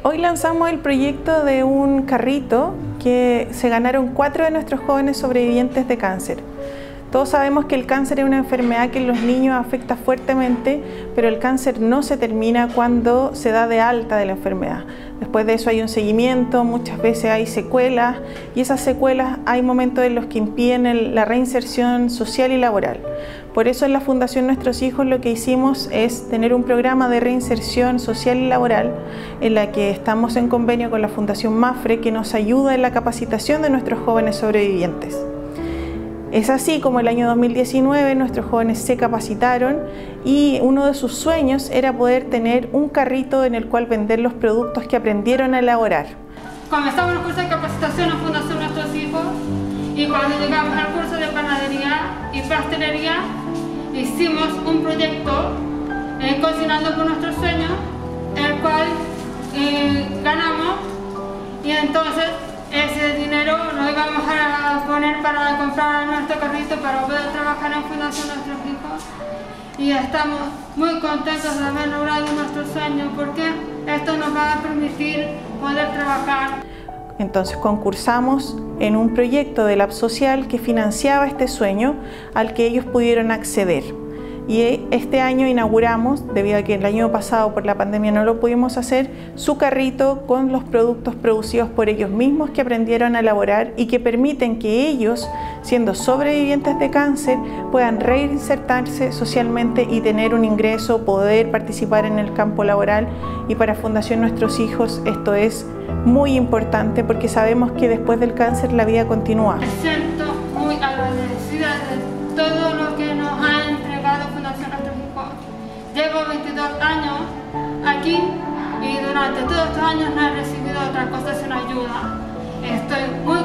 Hoy lanzamos el proyecto de un carrito que se ganaron 4 de nuestros jóvenes sobrevivientes de cáncer. Todos sabemos que el cáncer es una enfermedad que en los niños afecta fuertemente, pero el cáncer no se termina cuando se da de alta de la enfermedad. Después de eso hay un seguimiento, muchas veces hay secuelas y esas secuelas hay momentos en los que impiden la reinserción social y laboral. Por eso en la Fundación Nuestros Hijos lo que hicimos es tener un programa de reinserción social y laboral en la que estamos en convenio con la Fundación Mapfre, que nos ayuda en la capacitación de nuestros jóvenes sobrevivientes. Es así como el año 2019 nuestros jóvenes se capacitaron y uno de sus sueños era poder tener un carrito en el cual vender los productos que aprendieron a elaborar. Comenzamos el curso de capacitación en Fundación Nuestros Hijos y cuando llegamos al curso de panadería y pastelería hicimos un proyecto cocinando por nuestros sueños, el cual ganamos y entonces ese dinero lo íbamos a poner para comprar nuestro carrito para poder trabajar en Fundación Nuestros Hijos y estamos muy contentos de haber logrado nuestro sueño porque esto nos va a permitir poder trabajar. Entonces concursamos en un proyecto de Lab Social que financiaba este sueño al que ellos pudieron acceder. Y este año inauguramos, debido a que el año pasado por la pandemia no lo pudimos hacer, su carrito con los productos producidos por ellos mismos que aprendieron a elaborar y que permiten que ellos, siendo sobrevivientes de cáncer, puedan reinsertarse socialmente y tener un ingreso, poder participar en el campo laboral. Y para Fundación Nuestros Hijos esto es muy importante porque sabemos que después del cáncer la vida continúa. Me siento muy agradecida de todo lo que nos ha entregado Fundación Nuestros Hijos. Llevo 22 años aquí y durante todos estos años no he recibido otra cosa sin ayuda. Estoy muy